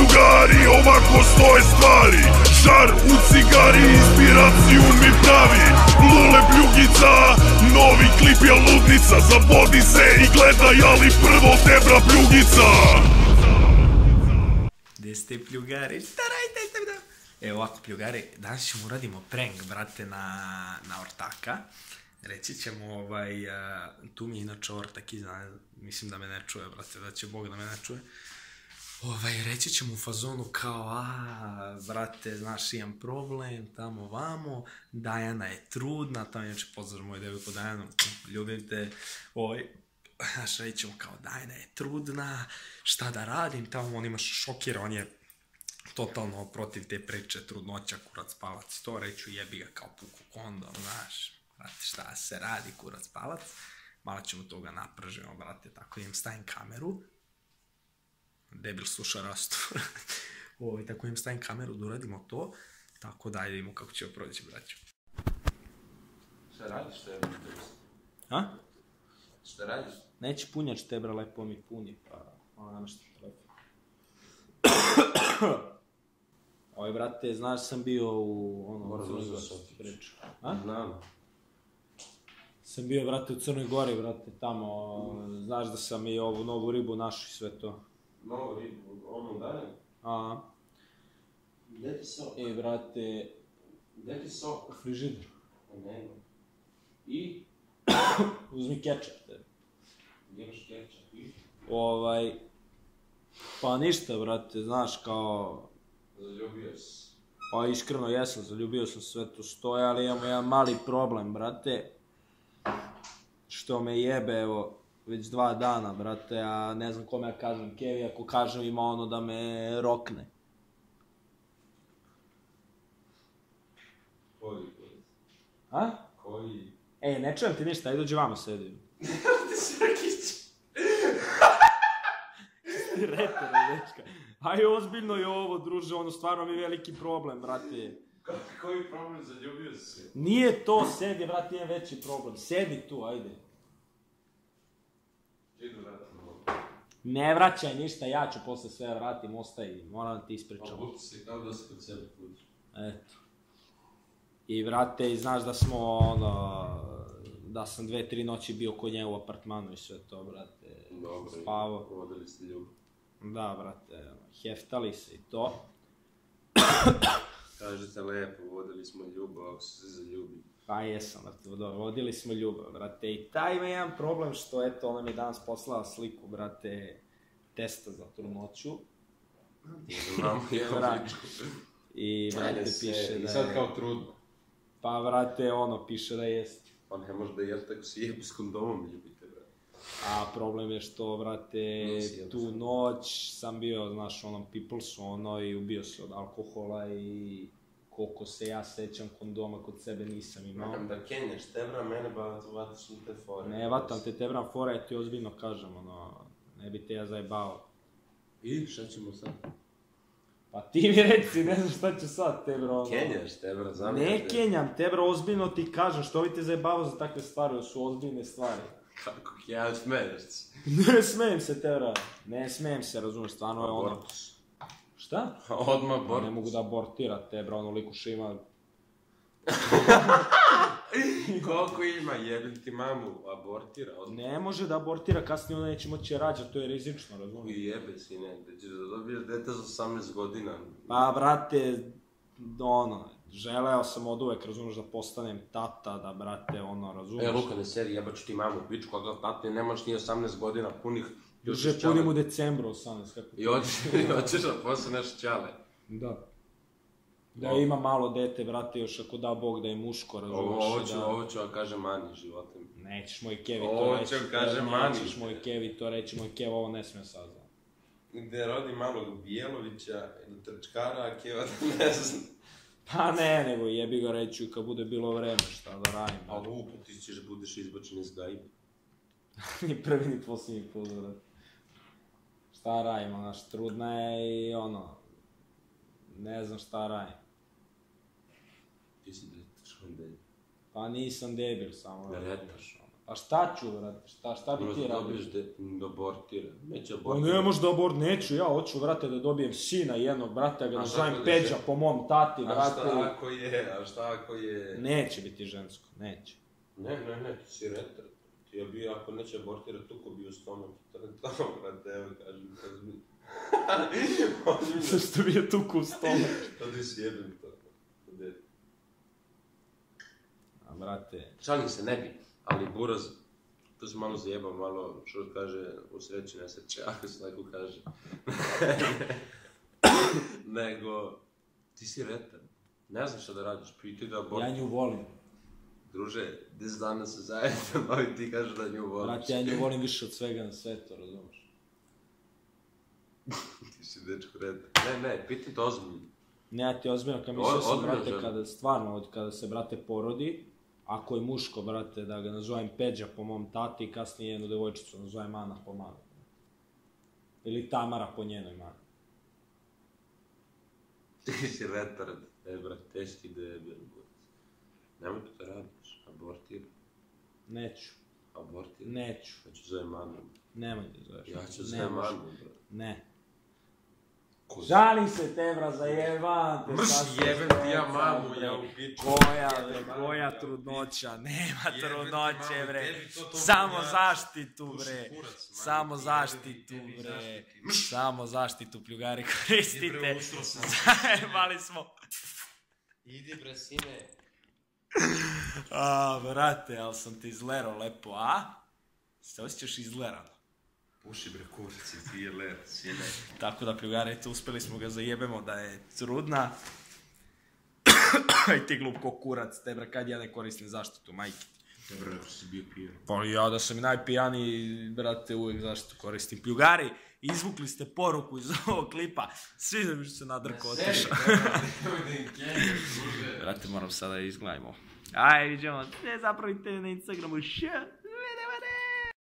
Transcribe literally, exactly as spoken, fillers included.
drugari, ovako stoje stvari. Žar u cigari, inspiraciju mi pravi. Lule Pljugica, novi klip je ludnica. Zabodi se i gledaj, ali prvo Tebra Pljugica. Gde ste pljugari? Šta radite? Evo ovako pljugari, danas ćemo uradimo prank, brate, na ortaka. Reći ćemo, ovaj, tu mi je inače ortak iza, mislim da me ne čuje, brate, da će Bog da me ne čuje. Ovaj, reći ćemo u fazonu kao, a, brate, znaš, imam problem, tamo, vamo, Dajana je trudna, tamo inače pozdrav moju devojku Dajanu, ljubim te, ovaj, znaš, reći ćemo kao, Dajana je trudna, šta da radim, tamo on ima šokira, on je totalno protiv te priče, trudnoća, kurac, spavac, to reću, jebi ga kao puku kondom, znaš, brate, šta se radi, kurac, spavac, malo ćemo toga napržemo, brate, tako im stavim kameru, debil sluša rastu, tako im stavim kameru da uradimo to, tako da vidimo kako ćemo proći, braću. Šta radiš, Tebra? A? Šta radiš? Neće punjač, Tebra, lepo mi puni, pa malo nameštam telefon. Oj, brate, znaš, sam bio u ono, Crnoj Gori, priču. Znam. Sam bio, brate, u Crnoj Gori, brate, tamo, znaš da sam i ovu novu ribu našu i sve to. Novu ribu, ovom dalje? A. Gde ti sok? I, brate... Gde ti sok? U frižider. Nema. I? Uzmi kečap, te. Gdje imaš kečap? I? Ovaj... Pa ništa, brate, znaš, kao... Zaljubio si. Pa iskreno jesam, zaljubio sam sve to stoje, ali imamo jedan mali problem, brate. Što me jebe, evo, već dva dana, brate, a ne znam kome ja kažem Kevi, ako kažem ima ono da me rokne. Koji, koji? A? Koji? Ej, ne čujem ti ništa, ajde dođi vama sedim. Ti Srkić! Ti reter, dečka. Aj, ozbiljno je ovo, druže, ono stvarno mi je veliki problem, brate. Koji problem, zaljubio si se? Nije to, sedi, brate, imam veći problem. Sedi tu, ajde. Idu vratim ovo. Ne vraćaj ništa, ja ću posle sve vratim, ostaji, moram da ti ispričam. A buti se kao da se kod sebe kući. Eto. I vrate, znaš da smo, ono, da sam dve, tri noći bio kod nje u apartmanu i sve to, brate. Dobro, spavao. vodili ste ljubav. Da, brate, heftali se i to. Kažete lepo, vodili smo ljubav, ako se zaljubi. Pa jesam, brate, vodili smo ljubav, brate. I taj ima jedan problem što, eto, ona mi je danas poslala sliku, brate, testa za trudnoću. Imamo jedan ličku. I, brate, piše da je... I sad kao trudno. Pa, brate, ono, piše da jest. Pa ne može da je tako si jebi s kondomom ljubite, brate. A problem je što, brate, tu noć sam bio, znaš, onom peoplesu, ono, i ubio se od alkohola i koliko se ja sećam kondoma kod sebe nisam imao. Makam da kenjaš, Tebra, mene vataš u te fore. Ne vatam te, Tebra, fore, ja ti ozbiljno kažem, ono, ne bi te ja zajebao. I šta ćemo sad? Pa ti mi reci, ne znam šta ću sad, Tebra, ono... Kenjaš, Tebra, znam ja te... Ne kenjam, Tebra, ozbiljno ti kažem, što bi te zajebao za takve stvari, ovo su ozbiljne stvari. Kako ja smeješ se? Ne smijem se, Tebra, ne smijem se, razumiješ, stvarno je ono... Šta? Odmah bortus. Ne mogu da abortira, Tebra, ono liko što ima... Koliko ima, jebim ti mamu, abortira odmah. Ne može da abortira, kasnije ona neće moći rađati, to je rizično, razumiješ? I jebe si, ne, da ćeš da dobiješ dete za osamnaest godina. Pa, brate, ono, želeo sam od uvek, razumiješ, da postanem tata, da, brate, ono, razumiješ? E, Luka, ne seri, jebaću ti mamu, pičku, a ga tate, nemaš ni osamnaest godina punih. Duže punim u decembru, osamnaest, kako... I hoćeš da postaneš čale. Da. Da ima malo dete, brate, još ako da Bog da je muško, razumiješ? Ovo ću vam kažem Mani životem. Nećeš moj Kevi to Ovo reći. ću vam kažem Mani. Nećeš moj Kevi to reći, moj Kev ovo ne smije saznam. Gde rodi malog Bijelovića ili Trčkara, a Keva da ne znam. Pa ne, nego jebi ga reći kad bude bilo vreme, šta da radim. A lupo, ti ćeš budeš izbačen iz gajbe. Ni prvi ni posljednji put, brate. Šta radim, onaš, trudna je i ono, ne znam šta radim. Ti si detaš on debil. Pa nisam debil, samo... Ne retaš. A šta ću, vrate, šta, šta bi ti radio? Dobiješ da abortira. Neće Pa abortira. ne možeš da abort, neću, ja hoću, vrate, da dobijem sina jednog, brate, ga nazovem Peđa po mom tati, vrate. A šta ako je, a šta ako je... Neće biti žensko, neće. Ne, ne, ne, ti si retar. Ti je bio, ako neće abortirati, tuko bi u stomak. To, brate, evo kažem, kažem. Što bi je tuku u stomak? To ti si jebim to. A, brate... Šalim se, ne bi, ali buraz, to se malo zajebam, malo, što kaže, u sreći nesreće, ako se neko kaže. Nego, ti si retar. Ne znaš šta da radiš, priti da abortiš. Ja nju volim. Druže, deset dana se zajedno, i ti kažeš da nju voliš. Brate, ja nju volim više od svega na svetu, razumiješ? Ti si dečko retar. Ne, ne, pitam to ozbiljno. Ne, ja ti ozbiljno, kad mislio sam, brate, kada stvarno, kada se, brate, porodi, ako je muško, brate, da ga nazovem Peđa po mom tati i kasnije jednu devojčicu nazovem Ana po mami. Ili Tamara po njenoj mami. Ti si retar, e, brate, teški debel. Nemoj to da radiš, abortir. Neću. Abortir? Neću. Ja ću zovem Anu. Nemoj da zoveš. Ja ću zovem Anu, brate. Ne. Žalim se tebra za jebante. Mrš jebem ti ja mamu, ja u piču. Koja, bre, koja trudnoća, nema trudnoće, bre. Samo zaštitu, bre. Samo zaštitu, bre. Samo zaštitu, pljugari, koristite. Zajebali smo. Idi bre, sine. A, brate, ali sam ti izlerao lepo, a? Se osjećaš izlerano? Puši bre kurci, ti je ler, sine. Tako da, pljugari, eto, uspeli smo ga zajebemo da je trudna. I ti glup ko kurac, te bre, kad ja ne koristim zaštitu, majke ti. Dobro, ako si bio pijan. Pa ja da sam i najpijaniji, brate, uvijek zaštitu koristim. Pljugari, izvukli ste poruku iz ovog klipa, svi da bi se nadrko otišao. Brate, moram sada izgledajmo. Ajde, vidimo, ne zapravite na Instagramu, še?